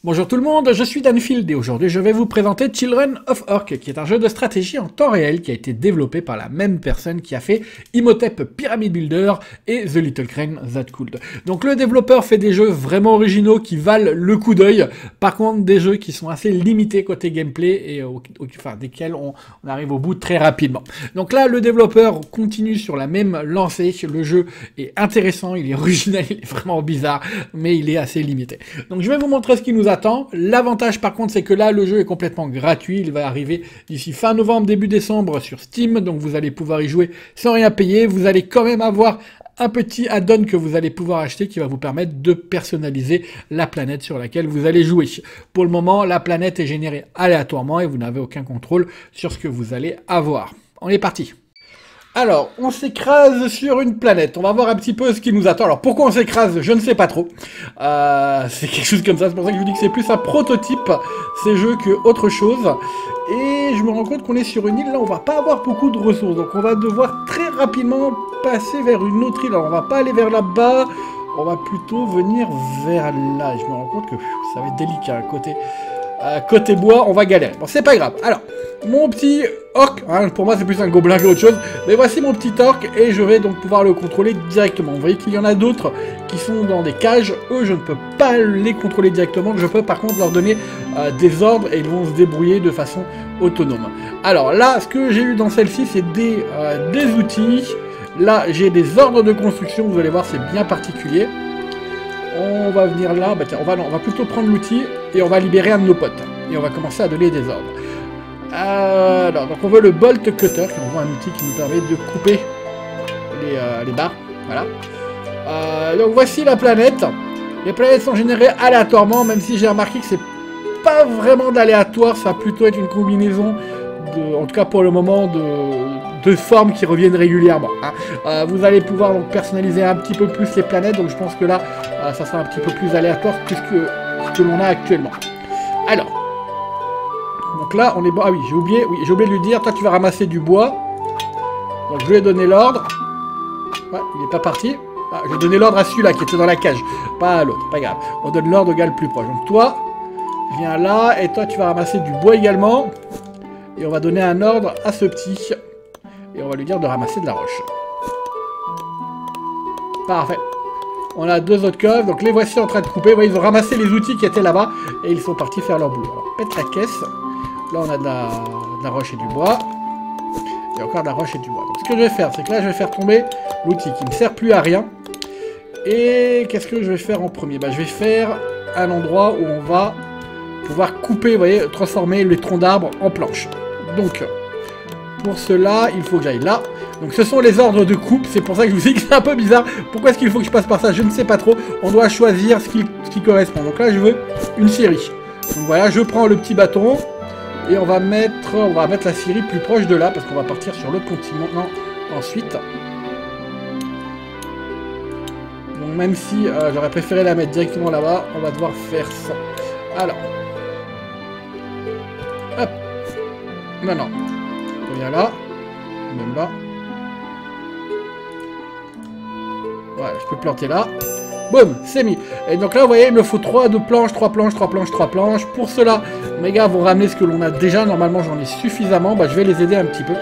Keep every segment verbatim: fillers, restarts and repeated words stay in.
Bonjour tout le monde, je suis Danfield et aujourd'hui je vais vous présenter Children of Orc, qui est un jeu de stratégie en temps réel qui a été développé par la même personne qui a fait Imhotep Pyramid Builder et The Little Crane That Cooled. Donc le développeur fait des jeux vraiment originaux qui valent le coup d'œil, par contre des jeux qui sont assez limités côté gameplay et au, au, enfin, desquels on, on arrive au bout très rapidement. Donc là le développeur continue sur la même lancée, le jeu est intéressant, il est original, il est vraiment bizarre, mais il est assez limité. Donc je vais vous montrer ce qui nous attend. L'avantage par contre c'est que là le jeu est complètement gratuit, il va arriver d'ici fin novembre, début décembre sur Steam, donc vous allez pouvoir y jouer sans rien payer, vous allez quand même avoir un petit add-on que vous allez pouvoir acheter qui va vous permettre de personnaliser la planète sur laquelle vous allez jouer. Pour le moment, la planète est générée aléatoirement et vous n'avez aucun contrôle sur ce que vous allez avoir. On est parti. Alors, on s'écrase sur une planète. On va voir un petit peu ce qui nous attend. Alors, pourquoi on s'écrase, je ne sais pas trop. Euh, c'est quelque chose comme ça. C'est pour ça que je vous dis que c'est plus un prototype, ces jeux, que autre chose. Et je me rends compte qu'on est sur une île. Là, on va pas avoir beaucoup de ressources. Donc, on va devoir très rapidement passer vers une autre île. Alors, on va pas aller vers là-bas. On va plutôt venir vers là. Je me rends compte que pff, ça va être délicat. Côté, euh, côté bois, on va galérer. Bon, c'est pas grave. Alors, mon petit orc, hein, pour moi c'est plus un gobelin que autre chose, mais voici mon petit orc et je vais donc pouvoir le contrôler directement. Vous voyez qu'il y en a d'autres qui sont dans des cages, eux je ne peux pas les contrôler directement, je peux par contre leur donner euh, des ordres et ils vont se débrouiller de façon autonome. Alors là, ce que j'ai eu dans celle-ci, c'est des, euh, des outils. Là j'ai des ordres de construction, vous allez voir c'est bien particulier. On va venir là, bah tiens, on va, non, on va plutôt prendre l'outil et on va libérer un de nos potes. Et on va commencer à donner des ordres. Euh, alors, donc on veut le Bolt Cutter, qui envoie un outil qui nous permet de couper les, euh, les barres. Voilà. Euh, donc voici la planète. Les planètes sont générées aléatoirement, même si j'ai remarqué que c'est pas vraiment d'aléatoire, ça va plutôt être une combinaison, de, en tout cas pour le moment, de, de formes qui reviennent régulièrement. Hein. Euh, vous allez pouvoir donc personnaliser un petit peu plus les planètes, donc je pense que là, euh, ça sera un petit peu plus aléatoire que ce que, ce que l'on a actuellement. Alors. Donc là, on est bon. Ah oui, j'ai oublié, oui, j'ai oublié de lui dire, toi tu vas ramasser du bois. Donc je lui ai donné l'ordre. Ouais, il n'est pas parti. Ah, je vais donner l'ordre à celui-là qui était dans la cage, pas à l'autre, pas grave. On donne l'ordre au gars le plus proche. Donc toi, viens là, et toi tu vas ramasser du bois également. Et on va donner un ordre à ce petit. Et on va lui dire de ramasser de la roche. Parfait. On a deux autres coffres, donc les voici en train de couper. Vous voyez, ils ont ramassé les outils qui étaient là-bas, et ils sont partis faire leur boulot. Alors, pète la caisse. Là, on a de la, de la roche et du bois. Et encore de la roche et du bois. Donc, ce que je vais faire, c'est que là, je vais faire tomber l'outil qui ne sert plus à rien. Et qu'est-ce que je vais faire en premier? Bah, je vais faire un endroit où on va pouvoir couper, vous voyez, transformer les troncs d'arbres en planches. Donc, pour cela, il faut que j'aille là. Donc, ce sont les ordres de coupe. C'est pour ça que je vous dis que c'est un peu bizarre. Pourquoi est-ce qu'il faut que je passe par ça? Je ne sais pas trop. On doit choisir ce qui, ce qui correspond. Donc là, je veux une scierie. Donc voilà, je prends le petit bâton. Et on va mettre, on va mettre la scierie plus proche de là, parce qu'on va partir sur l'autre continent ensuite. Donc même si euh, j'aurais préféré la mettre directement là-bas, on va devoir faire ça. Alors. Hop. Non, non. On vient là. Même là. Voilà, je peux planter là. Boum, c'est mis. Et donc là, vous voyez, il me faut trois de planches, trois planches, trois planches, trois planches. Pour cela, mes gars vont ramener ce que l'on a déjà. Normalement, j'en ai suffisamment. Bah, je vais les aider un petit peu.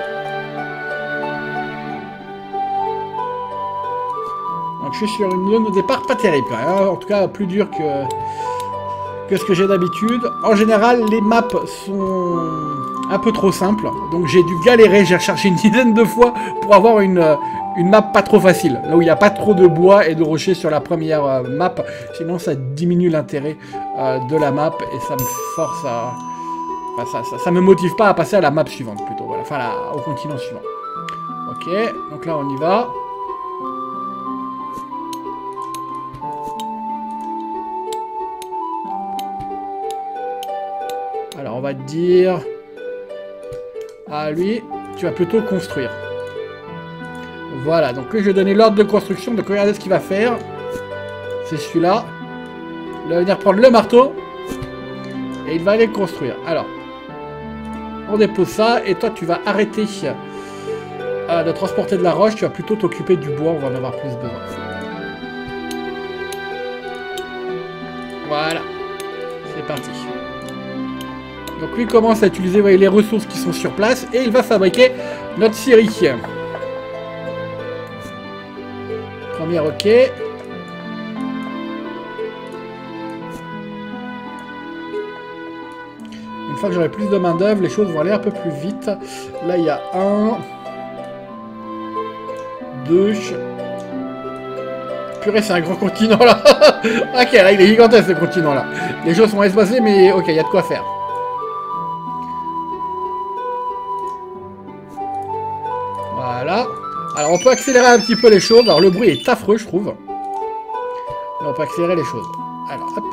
Donc, je suis sur une zone de départ pas terrible. Hein. En tout cas, plus dur que, que ce que j'ai d'habitude. En général, les maps sont un peu trop simples. Donc, j'ai dû galérer. J'ai recherché une dizaine de fois pour avoir une... une map pas trop facile, là où il n'y a pas trop de bois et de rochers sur la première euh, map, sinon ça diminue l'intérêt euh, de la map et ça me force à... Enfin, ça, ça, ça me motive pas à passer à la map suivante plutôt, voilà, enfin la, au continent suivant. Ok, donc là on y va. Alors on va te dire... Ah lui, tu vas plutôt construire. Voilà, donc lui je vais donner l'ordre de construction, donc regardez ce qu'il va faire. C'est celui-là. Il va venir prendre le marteau. Et il va aller construire. Alors, on dépose ça, et toi tu vas arrêter euh, de transporter de la roche, tu vas plutôt t'occuper du bois, on va en avoir plus besoin. Voilà. C'est parti. Donc lui commence à utiliser voyez, les ressources qui sont sur place et il va fabriquer notre scierie. Première ok. Une fois que j'aurai plus de main d'œuvre, les choses vont aller un peu plus vite. Là il y a un, deux. Purée, c'est un gros continent là. Ok, là il est gigantesque ce continent là. Les choses sont espacées, mais ok, il y a de quoi faire. Voilà. Alors on peut accélérer un petit peu les choses. Alors le bruit est affreux, je trouve. Mais on peut accélérer les choses. Alors hop.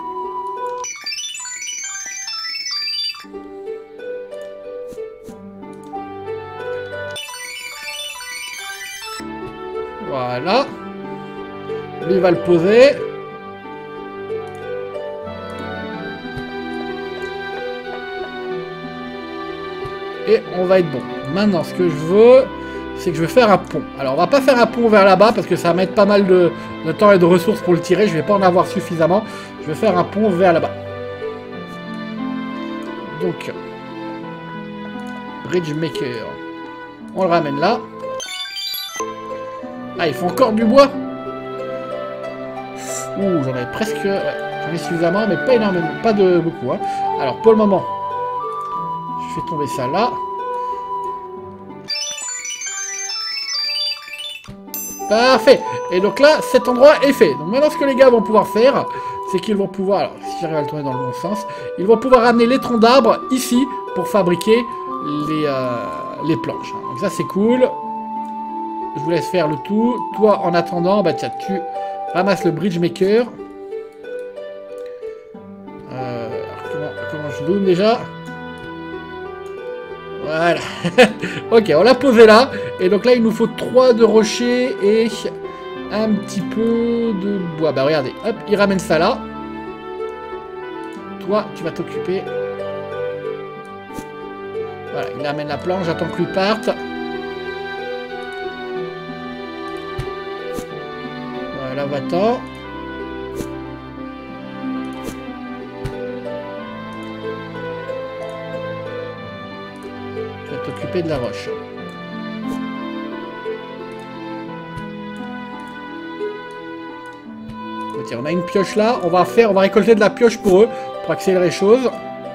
Voilà. Lui il va le poser. Et on va être bon. Maintenant ce que je veux, c'est que je vais faire un pont. Alors on va pas faire un pont vers là-bas parce que ça va mettre pas mal de, de temps et de ressources pour le tirer. Je vais pas en avoir suffisamment. Je vais faire un pont vers là-bas. Donc Bridge Maker. On le ramène là. Ah, il faut encore du bois. Ouh, j'en ai presque... Ouais, j'en ai suffisamment, mais pas énormément. Pas de beaucoup. Hein. Alors, pour le moment, je fais tomber ça là. Parfait. Et donc là, cet endroit est fait. Donc maintenant, ce que les gars vont pouvoir faire, c'est qu'ils vont pouvoir... Alors, si j'arrive à le tourner dans le bon sens, ils vont pouvoir ramener les troncs d'arbres ici pour fabriquer les, euh, les planches. Donc ça, c'est cool. Je vous laisse faire le tout. Toi, en attendant, bah tiens, tu ramasses le Bridge Maker. Euh, comment, comment je zoome déjà? Voilà. Ok, on l'a posé là. Et donc là, il nous faut trois de rochers et un petit peu de bois. Bah regardez, hop, il ramène ça là. Toi, tu vas t'occuper. Voilà, il amène la planche, j'attends que lui parte. Voilà, va-t'en. Tu vas t'occuper de la roche. Tiens, on a une pioche là. On va faire, on va récolter de la pioche pour eux, pour accélérer les choses.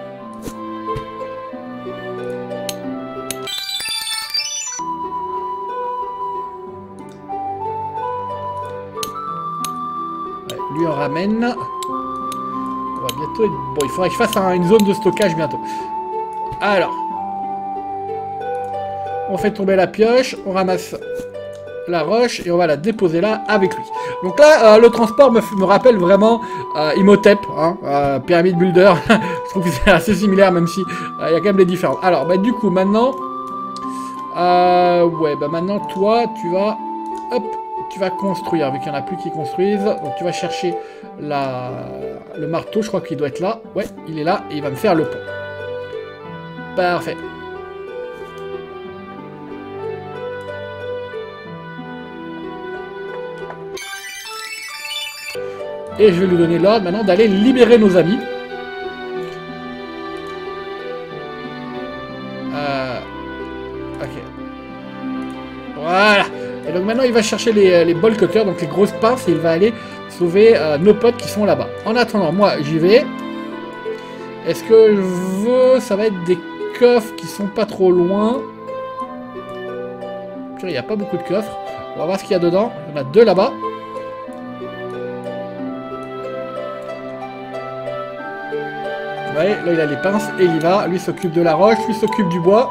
Lui, on ramène. On va bientôt être... Bon, il faudrait que je fasse un, une zone de stockage bientôt. Alors. On fait tomber la pioche. On ramasse la roche. Et on va la déposer là avec lui. Donc là, euh, le transport me, me rappelle vraiment euh, Imhotep. Hein, euh, Pyramid Builder. Je trouve que c'est assez similaire, même si il euh, y a quand même des différences. Alors, bah du coup, maintenant... Euh, ouais, bah maintenant, toi, tu vas... Hop. Tu vas construire, vu qu'il n'y en a plus qui construisent. Donc tu vas chercher la... le marteau, je crois qu'il doit être là. Ouais, il est là, et il va me faire le pont. Parfait. Et je vais lui donner l'ordre maintenant d'aller libérer nos amis. Euh... Ok. Voilà. Et donc maintenant il va chercher les, les ball cutters, donc les grosses pinces, et il va aller sauver euh, nos potes qui sont là-bas. En attendant, moi j'y vais. Est-ce que je veux... Ça va être des coffres qui sont pas trop loin. Il n'y a pas beaucoup de coffres. On va voir ce qu'il y a dedans. Il y en a deux là-bas. Ouais, là il a les pinces et il y va. Lui s'occupe de la roche, lui s'occupe du bois.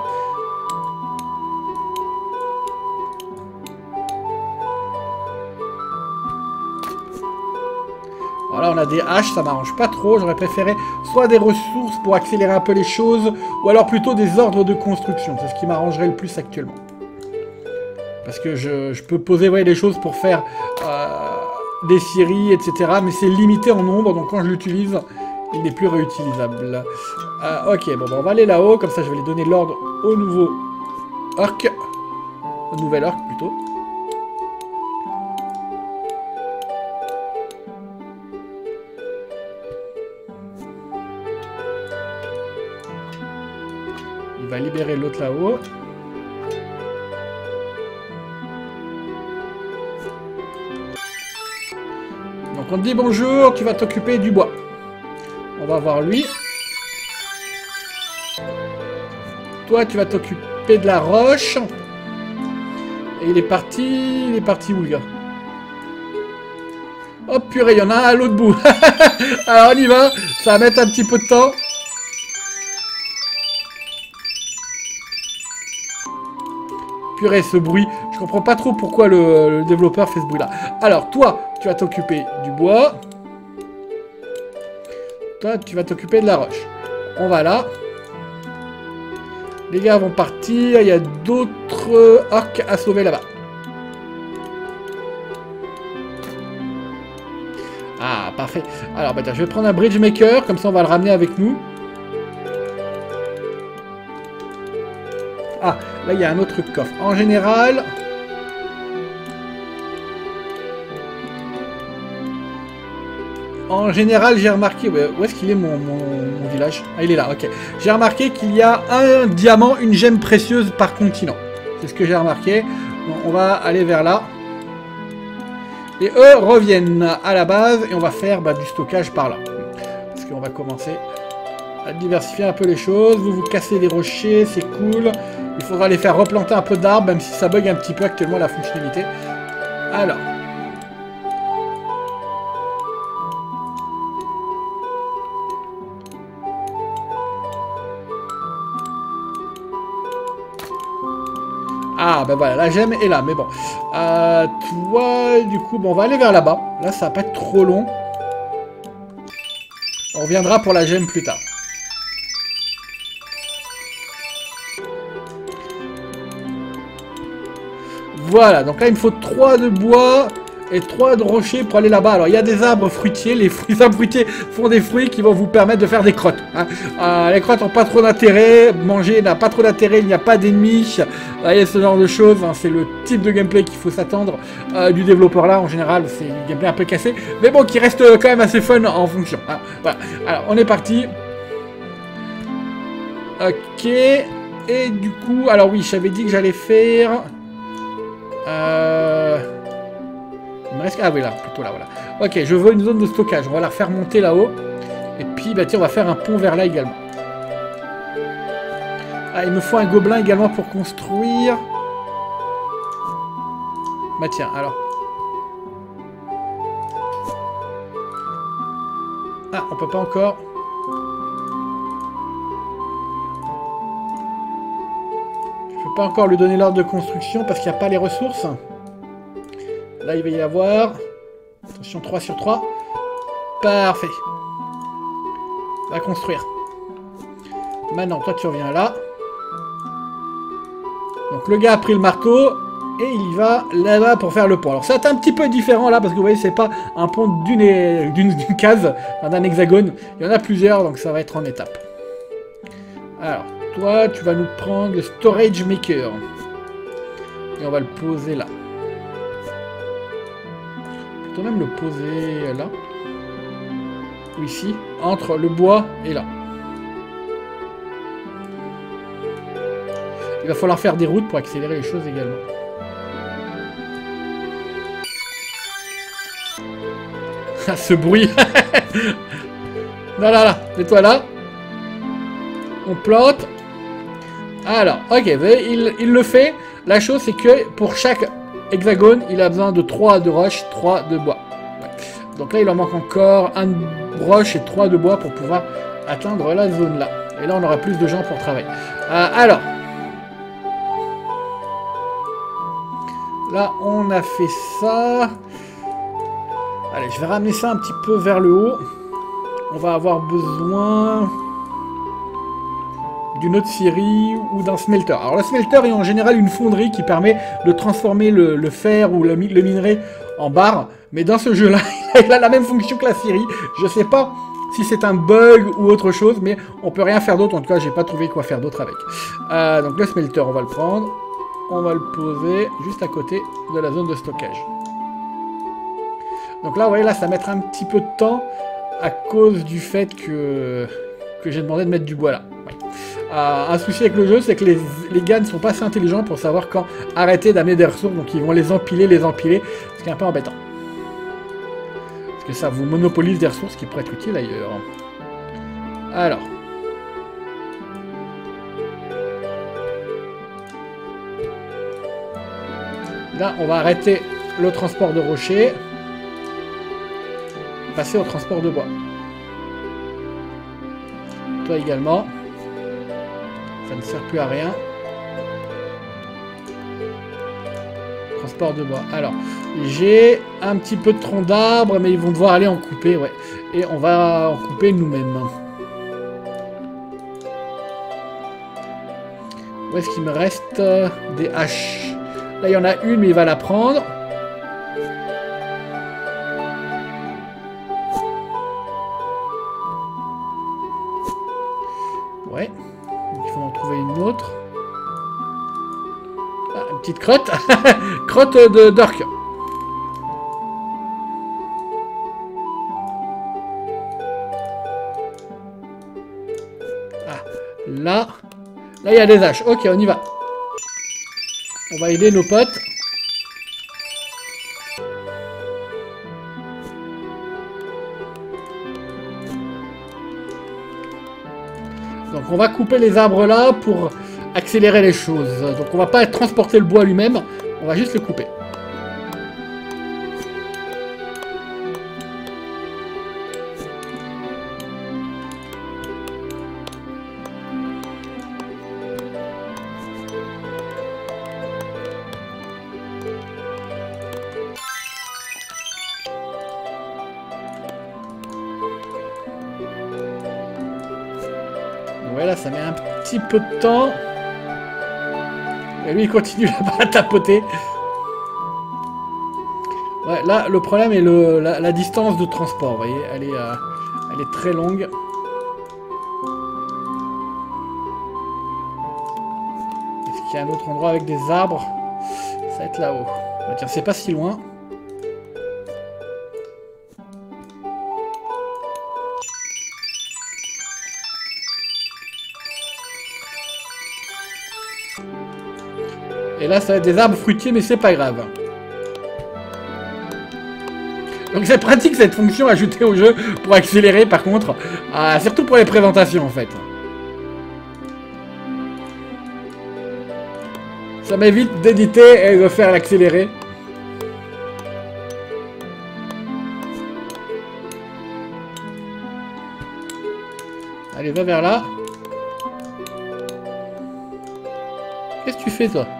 Voilà, on a des haches, ça m'arrange pas trop. J'aurais préféré soit des ressources pour accélérer un peu les choses, ou alors plutôt des ordres de construction. C'est ce qui m'arrangerait le plus actuellement. Parce que je, je peux poser ouais, des choses pour faire euh, des scieries, et cetera. Mais c'est limité en nombre, donc quand je l'utilise, il n'est plus réutilisable. Euh, ok, bon, bah, on va aller là-haut, comme ça je vais les donner l'ordre au nouveau orc. Au nouvel orc plutôt. il va libérer l'autre là-haut. Donc on te dit bonjour, tu vas t'occuper du bois. On va voir lui. Toi, tu vas t'occuper de la roche. Et il est parti... Il est parti où, le gars? Oh purée, il y en a un à l'autre bout. Alors on y va. Ça va mettre un petit peu de temps. Purée, ce bruit. Je comprends pas trop pourquoi le, le développeur fait ce bruit-là. Alors, toi, tu vas t'occuper du bois. Toi, tu vas t'occuper de la roche. On va là. Les gars vont partir. Il y a d'autres orques à sauver là-bas. Ah, parfait. Alors, bah, tiens, je vais prendre un bridge maker. Comme ça, on va le ramener avec nous. Ah, là, il y a un autre coffre. En général... En général, j'ai remarqué... Où est-ce qu'il est, mon, mon, mon village? Ah, il est là, ok. J'ai remarqué qu'il y a un diamant, une gemme précieuse par continent. C'est ce que j'ai remarqué. Donc, on va aller vers là. Et eux reviennent à la base. Et on va faire bah, du stockage par là. Parce qu'on va commencer à diversifier un peu les choses. Vous vous cassez les rochers, c'est cool. Il faudra les faire replanter un peu d'arbres, même si ça bug un petit peu actuellement la fonctionnalité. Alors... Ah, ben voilà, la gemme est là, mais bon. Euh, toi, du coup, bon, on va aller vers là-bas. Là, ça va pas être trop long. On reviendra pour la gemme plus tard. Voilà, donc là, il me faut trois de bois et trois de rochers pour aller là-bas. Alors, il y a des arbres fruitiers. Les, fruits, les arbres fruitiers font des fruits qui vont vous permettre de faire des crottes. Hein. Euh, les crottes n'ont pas trop d'intérêt. Manger n'a pas trop d'intérêt. Il n'y a pas d'ennemis. Vous voyez, ce genre de choses. Hein, c'est le type de gameplay qu'il faut s'attendre euh, du développeur là. En général, c'est du gameplay un peu cassé. Mais bon, qui reste quand même assez fun en fonction. Hein. Voilà. Alors, on est parti. Ok. Et du coup, alors oui, j'avais dit que j'allais faire... Euh... Il me reste... Ah oui, là, plutôt là, voilà. Ok, je veux une zone de stockage. On va la faire monter là-haut. Et puis, bah tiens, on va faire un pont vers là également. Ah, il me faut un gobelin également pour construire. Bah tiens, alors. Ah, on peut pas encore. Je peux pas encore lui donner l'ordre de construction parce qu'il n'y a pas les ressources. Là, il va y avoir... Attention, trois sur trois. Parfait. On va construire. Maintenant, toi, tu reviens là. Donc, le gars a pris le marteau. Et il va là-bas pour faire le pont. Alors, c'est un petit peu différent, là, parce que vous voyez, c'est pas un pont d'une d'une case, d'un hexagone. Il y en a plusieurs, donc ça va être en étapes. Alors, toi, tu vas nous prendre le storage maker. Et on va le poser là. On peut même le poser là. Ou ici, entre le bois et là. Il va falloir faire des routes pour accélérer les choses également. Ah, ce bruit. Non, là, là, mets-toi là. On plante. Alors, ok, vous voyez, il, il le fait. La chose, c'est que pour chaque hexagone, il a besoin de trois de roche, trois de bois. Ouais. Donc là, il en manque encore un de roche et trois de bois pour pouvoir atteindre la zone là. Et là, on aura plus de gens pour travailler. Euh, alors. Là, on a fait ça. Allez, je vais ramener ça un petit peu vers le haut. On va avoir besoin d'une autre scierie ou d'un smelter. Alors, le smelter est en général une fonderie qui permet de transformer le, le fer ou le, le minerai en barre. Mais dans ce jeu-là, il a la même fonction que la scierie. Je sais pas si c'est un bug ou autre chose, mais on peut rien faire d'autre. En tout cas, j'ai pas trouvé quoi faire d'autre avec. Euh, donc, le smelter, on va le prendre. On va le poser juste à côté de la zone de stockage. Donc là, vous voyez, là, ça mettra un petit peu de temps à cause du fait que, que j'ai demandé de mettre du bois là. Ouais. a un souci avec le jeu, c'est que les, les gars ne sont pas assez intelligents pour savoir quand arrêter d'amener des ressources, donc ils vont les empiler, les empiler, ce qui est un peu embêtant. Parce que ça vous monopolise des ressources qui pourraient être utiles ailleurs. Alors. Là, on va arrêter le transport de rochers. Passer au transport de bois. Toi également. Ça ne sert plus à rien. Transport de bois. Alors, j'ai un petit peu de troncs d'arbres, mais ils vont devoir aller en couper, ouais. Et on va en couper nous-mêmes. Où est-ce qu'il me reste euh, des haches? Là, il y en a une, mais il va la prendre. Ouais. Donc, il faut en trouver une autre. Ah, une petite crotte. Crotte de d'orque. Ah, là. Là, il y a des haches. Ok, on y va. On va aider nos potes. Donc on va couper les arbres là pour accélérer les choses. Donc on va pas transporter le bois lui-même, on va juste le couper. Voilà, ça met un petit peu de temps. Et lui, il continue là-bas à tapoter. Ouais, là, le problème est le, la, la distance de transport. Vous voyez, elle est, euh, elle est très longue. Est-ce qu'il y a un autre endroit avec des arbres? Ça va être là-haut. Bah, tiens, c'est pas si loin. Et là, ça va être des arbres fruitiers, mais c'est pas grave. Donc c'est pratique cette fonction ajoutée au jeu pour accélérer, par contre. Euh, surtout pour les présentations, en fait. Ça m'évite d'éditer et de faire l'accélérer. Allez, va vers là. Qu'est-ce que tu fais, toi?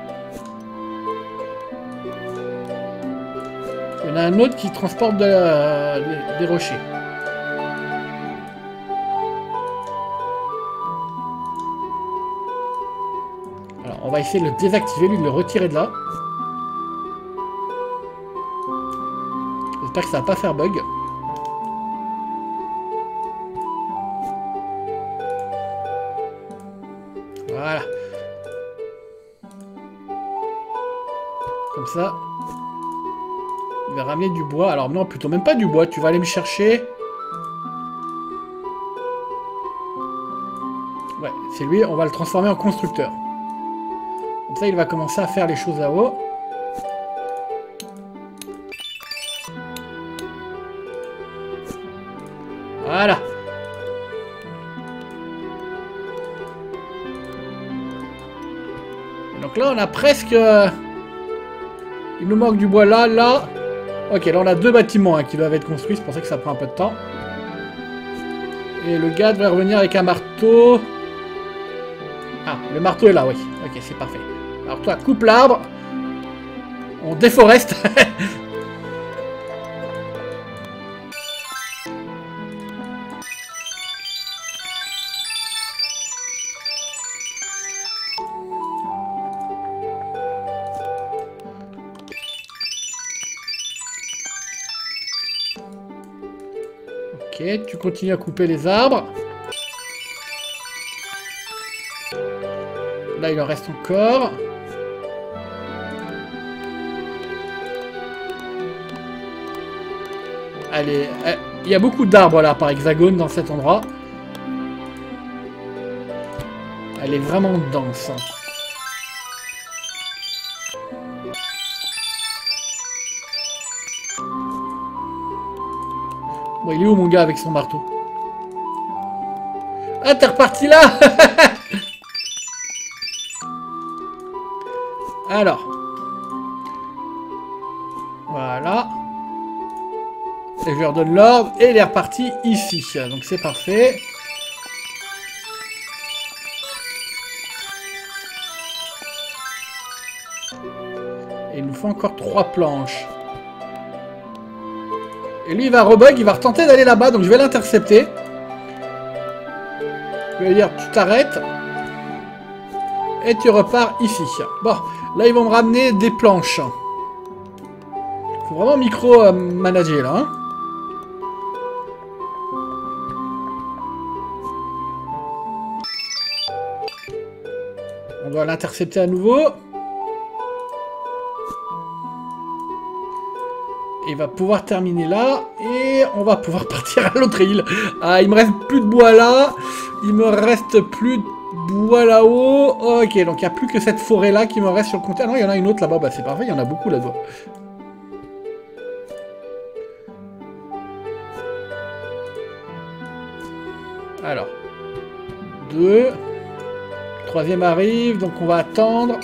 Il y en a un autre qui transporte de la... des, des rochers. Alors, on va essayer de le désactiver, lui, de le retirer de là. J'espère que ça va pas faire bug. Voilà. Comme ça. Il va ramener du bois. Alors non, plutôt même pas du bois. Tu vas aller me chercher. Ouais, c'est lui. On va le transformer en constructeur. Comme ça, il va commencer à faire les choses à haut. Voilà. Donc là, on a presque... Il nous manque du bois là, là. Ok, là on a deux bâtiments hein, qui doivent être construits, c'est pour ça que ça prend un peu de temps. Et le gars devrait revenir avec un marteau. Ah, le marteau est là, oui. Ok, c'est parfait. Alors toi, coupe l'arbre. On déforeste. Ok, tu continues à couper les arbres. Là, il en reste encore. Allez, il y a beaucoup d'arbres là par hexagone dans cet endroit. Elle est vraiment dense. Bon, il est où mon gars avec son marteau? Ah, t'es reparti là. Alors. Voilà. Et je lui redonne l'ordre. Et il est reparti ici. Donc c'est parfait. Et il nous faut encore trois planches. Et lui il va rebug, il va retenter d'aller là-bas. Donc je vais l'intercepter. Je vais lui dire tu t'arrêtes. Et tu repars ici. Bon, là ils vont me ramener des planches. Faut vraiment micro-manager là. Hein. On doit l'intercepter à nouveau. Il va pouvoir terminer là. Et on va pouvoir partir à l'autre île. Ah, il me reste plus de bois là. Il me reste plus de bois là-haut. Ok, donc il n'y a plus que cette forêt là qui me reste sur le compte. Ah non, il y en a une autre là-bas. Bah c'est parfait, il y en a beaucoup là-bas. Alors. Deux. Le troisième arrive, donc on va attendre.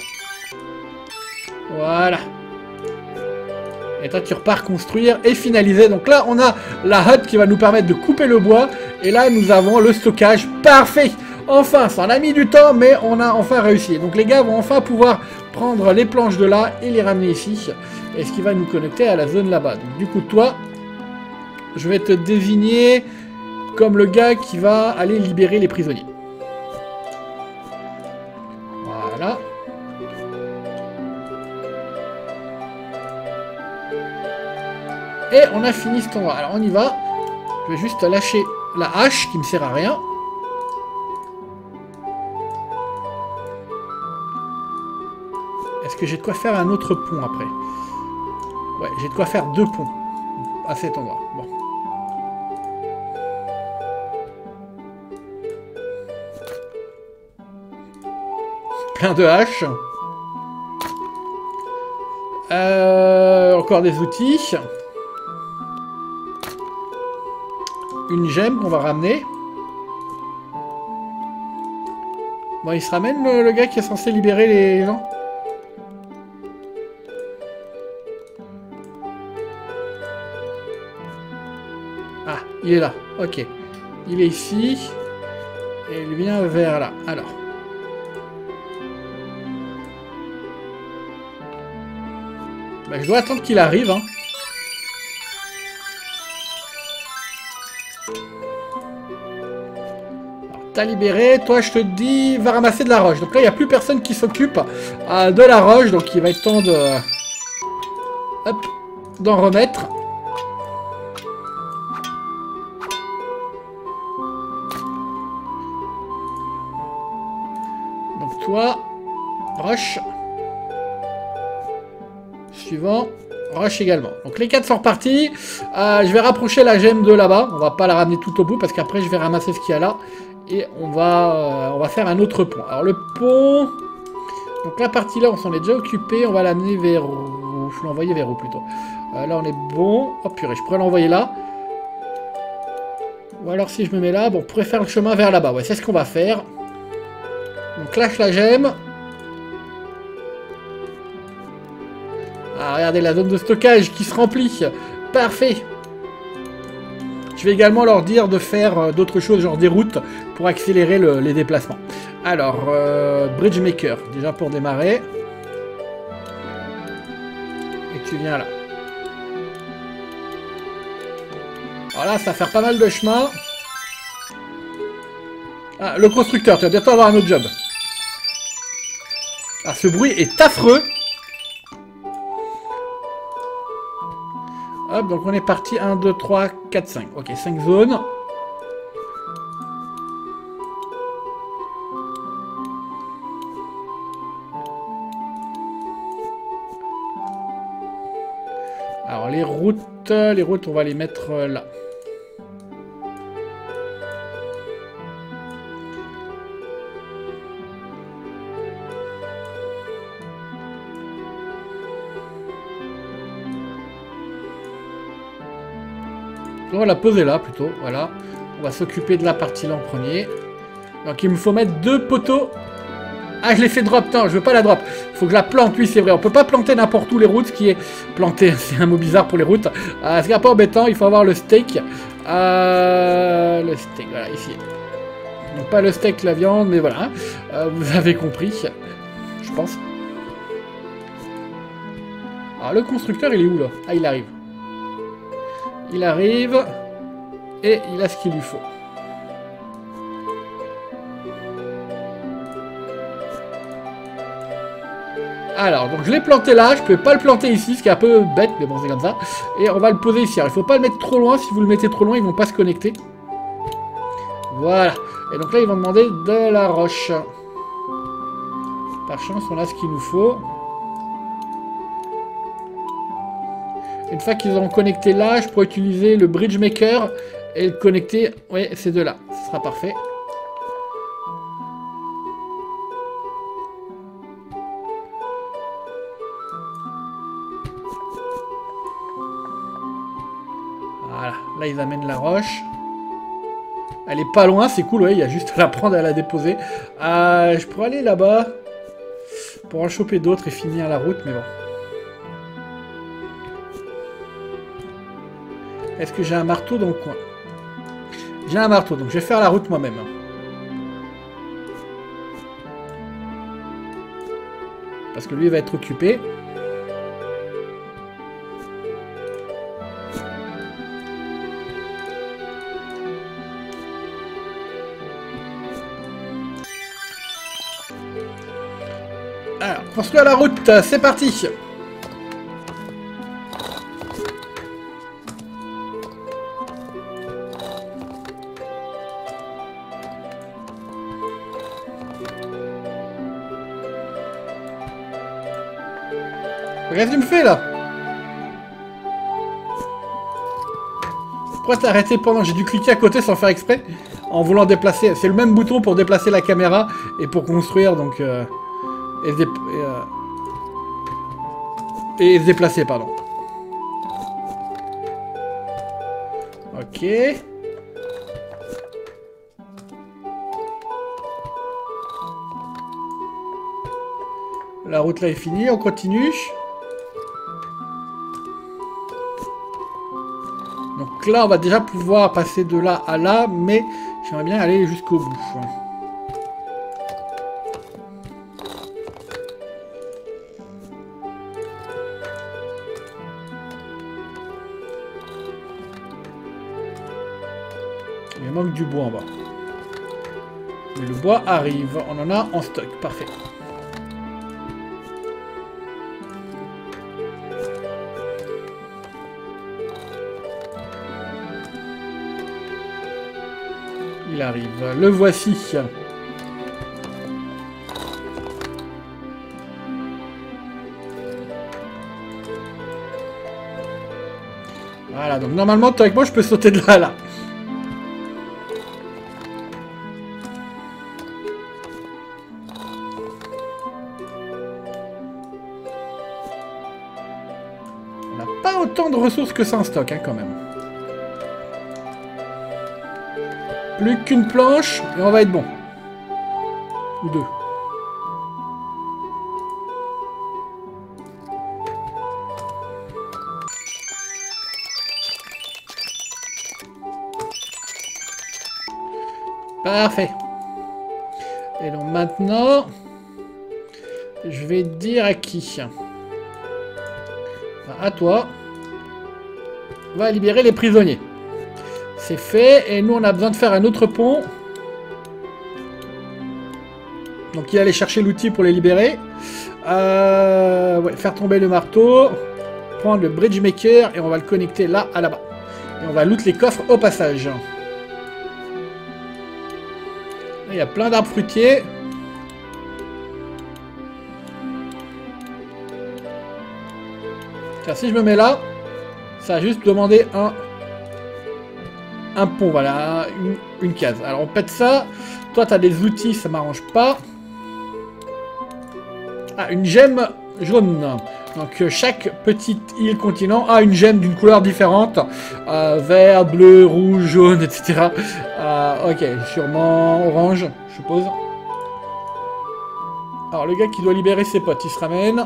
Voilà. Et toi, tu repars construire et finaliser. Donc là, on a la hut qui va nous permettre de couper le bois. Et là, nous avons le stockage. Parfait! Enfin, ça en a mis du temps, mais on a enfin réussi. Donc les gars vont enfin pouvoir prendre les planches de là et les ramener ici. Et ce qui va nous connecter à la zone là-bas. Donc du coup, toi, je vais te désigner comme le gars qui va aller libérer les prisonniers. Voilà. Et on a fini cet endroit. Alors on y va. Je vais juste lâcher la hache qui me sert à rien. Est-ce que j'ai de quoi faire un autre pont après? Ouais, j'ai de quoi faire deux ponts à cet endroit. Bon. Plein de haches. Euh, encore des outils. Une gemme qu'on va ramener. Bon, il se ramène le, le gars qui est censé libérer les gens. Ah, il est là. Ok. Il est ici. Et il vient vers là. Alors. Bah, je dois attendre qu'il arrive, hein. T'as libéré, toi je te dis, va ramasser de la roche. Donc là, il n'y a plus personne qui s'occupe euh, de la roche, donc il va être temps de... Hop, d'en remettre. Donc toi, roche. Suivant, roche également. Donc les quatre sont repartis. Euh, je vais rapprocher la gemme de là-bas. On va pas la ramener tout au bout parce qu'après je vais ramasser ce qu'il y a là. Et on va, euh, on va faire un autre pont. Alors le pont... Donc la partie là, on s'en est déjà occupé. On va l'amener vers où? Je l'envoyer vers où plutôt? euh, Là on est bon. Oh purée, je pourrais l'envoyer là. Ou alors si je me mets là, bon, on pourrait faire le chemin vers là-bas. Ouais, c'est ce qu'on va faire. Donc lâche la gemme. Ah, regardez la zone de stockage qui se remplit. Parfait. Je vais également leur dire de faire euh, d'autres choses, genre des routes, pour accélérer le, les déplacements. Alors, euh, Bridge Maker, déjà pour démarrer. Et tu viens là. Alors là, ça va faire pas mal de chemin. Ah, le constructeur, tu vas bientôt avoir un autre job. Ah, ce bruit est affreux. Hop, donc on est parti. un, deux, trois, quatre, cinq. Ok, cinq zones. Alors les routes, les routes, on va les mettre là. On va la poser là plutôt, voilà. On va s'occuper de la partie là en premier. Donc il me faut mettre deux poteaux. Ah, je l'ai fait drop, non, je veux pas la drop. Il faut que je la plante, oui c'est vrai. On peut pas planter n'importe où les routes, ce qui est planter, c'est un mot bizarre pour les routes. Euh, ce qui est un peu embêtant, il faut avoir le steak. Euh, le steak, voilà, ici. Donc pas le steak, la viande, mais voilà. Euh, vous avez compris, je pense. Alors le constructeur, il est où là? Ah, il arrive. Il arrive. Et il a ce qu'il lui faut. Alors, donc je l'ai planté là, je peux pas le planter ici, ce qui est un peu bête, mais bon, c'est comme ça. Et on va le poser ici. Alors, il faut pas le mettre trop loin, si vous le mettez trop loin, ils vont pas se connecter. Voilà. Et donc là, ils vont demander de la roche. Par chance, on a ce qu'il nous faut. Une fois qu'ils auront connecté là, je pourrais utiliser le bridge maker et le connecter, ouais, ces deux là. Ce sera parfait. Voilà, là ils amènent la roche. Elle est pas loin, c'est cool, ouais, il y a juste à la prendre et à la déposer. Euh, je pourrais aller là-bas pour en choper d'autres et finir la route, mais bon. Est-ce que j'ai un marteau dans le coin? J'ai un marteau, donc je vais faire la route moi-même. Parce que lui il va être occupé. Alors, construire la route, c'est parti. Qu'est-ce que tu me fais là? Pourquoi t'as arrêté pendant? J'ai dû cliquer à côté sans faire exprès en voulant déplacer. C'est le même bouton pour déplacer la caméra et pour construire donc euh, et, se dé... et, euh... et se déplacer pardon. Ok. La route là est finie, on continue. Donc là, on va déjà pouvoir passer de là à là, mais j'aimerais bien aller jusqu'au bout. Il manque du bois en bas. Mais le bois arrive, on en a en stock, parfait. Il arrive. Le voici. Voilà, donc normalement, toi avec moi, je peux sauter de là à là. On n'a pas autant de ressources que ça en stock, hein, quand même. Plus qu'une planche, et on va être bon. Ou deux. Parfait. Et donc maintenant, je vais dire à qui? À toi. On va libérer les prisonniers. C'est fait, et nous on a besoin de faire un autre pont. Donc il va aller chercher l'outil pour les libérer. Euh, ouais, faire tomber le marteau. Prendre le bridge maker et on va le connecter là à là-bas. Et on va loot les coffres au passage. Là, il y a plein d'arbres fruitiers. Car si je me mets là, ça va juste demander un... Un pont, voilà, une, une case. Alors on pète ça. Toi, tu as des outils, ça m'arrange pas. Ah, une gemme jaune. Donc Donc euh, chaque petite île continent a une gemme d'une couleur différente. Euh, vert, bleu, rouge, jaune, et cetera. Euh, ok, sûrement orange, je suppose. Alors le gars qui doit libérer ses potes, il se ramène.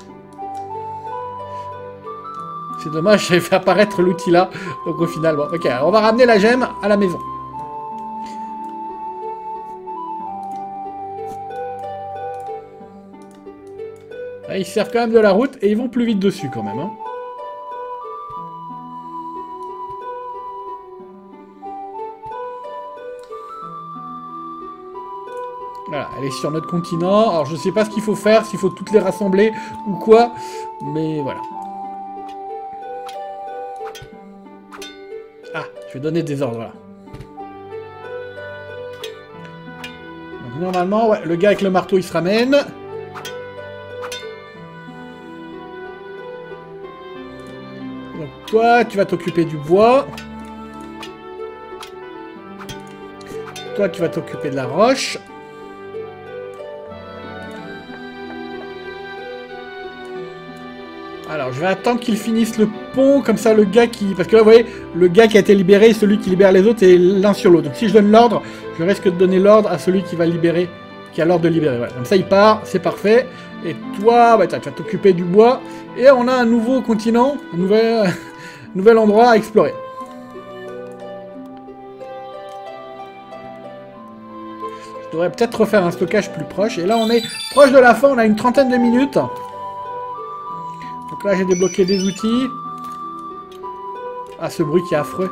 C'est dommage, j'avais fait apparaître l'outil là. Donc au final, bon, ok, alors on va ramener la gemme à la maison. Là, ils servent quand même de la route et ils vont plus vite dessus quand même. Hein. Voilà, elle est sur notre continent. Alors je sais pas ce qu'il faut faire, s'il faut toutes les rassembler ou quoi. Mais voilà. Ah, je vais donner des ordres là. Donc normalement, ouais, le gars avec le marteau il se ramène. Donc toi, tu vas t'occuper du bois. Toi, tu vas t'occuper de la roche. Alors, je vais attendre qu'il finisse le pont, comme ça le gars qui... Parce que là, vous voyez, le gars qui a été libéré, celui qui libère les autres, est l'un sur l'autre. Donc si je donne l'ordre, je risque de donner l'ordre à celui qui va libérer, qui a l'ordre de libérer. Voilà. Comme ça, il part, c'est parfait. Et toi, bah, tu vas t'occuper du bois. Et on a un nouveau continent, un nouvel, nouvel endroit à explorer. Je devrais peut-être refaire un stockage plus proche. Et là, on est proche de la fin, on a une trentaine de minutes. Donc là, j'ai débloqué des outils. Ah, ce bruit qui est affreux.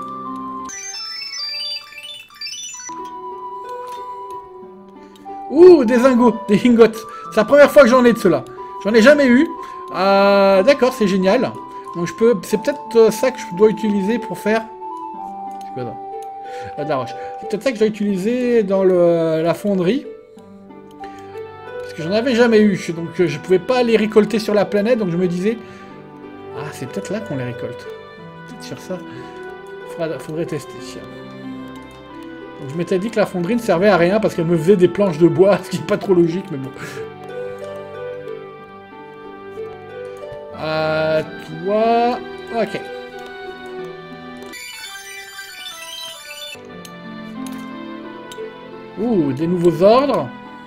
Ouh, des ingots, des ingots. C'est la première fois que j'en ai de ceux-là. J'en ai jamais eu. Euh, D'accord, c'est génial. Donc je peux... C'est peut-être ça que je dois utiliser pour faire... C'est quoi ça? Ah, de la roche. C'est peut-être ça que je dois utiliser dans le... la fonderie. Parce que j'en avais jamais eu. Donc je pouvais pas les récolter sur la planète. Donc je me disais... Ah, c'est peut-être là qu'on les récolte. Peut-être sur ça. Faudra... Faudrait tester. Donc je m'étais dit que la fonderie ne servait à rien parce qu'elle me faisait des planches de bois. Ce qui n'est pas trop logique, mais bon. Euh, toi... Ok. Ouh, des nouveaux ordres.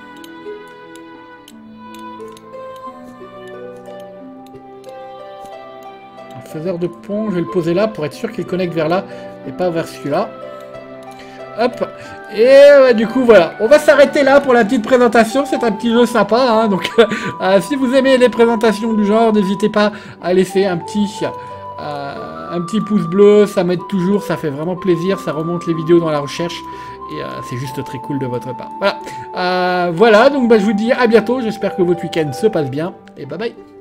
Un faiseur de pont, je vais le poser là pour être sûr qu'il connecte vers là et pas vers celui-là. Hop. Et euh, du coup, voilà. On va s'arrêter là pour la petite présentation. C'est un petit jeu sympa. Hein, donc, euh, si vous aimez les présentations du genre, n'hésitez pas à laisser un petit, euh, un petit pouce bleu. Ça m'aide toujours. Ça fait vraiment plaisir. Ça remonte les vidéos dans la recherche. Et euh, c'est juste très cool de votre part. Voilà. Euh, voilà. Donc, bah, je vous dis à bientôt. J'espère que votre week-end se passe bien. Et bye bye.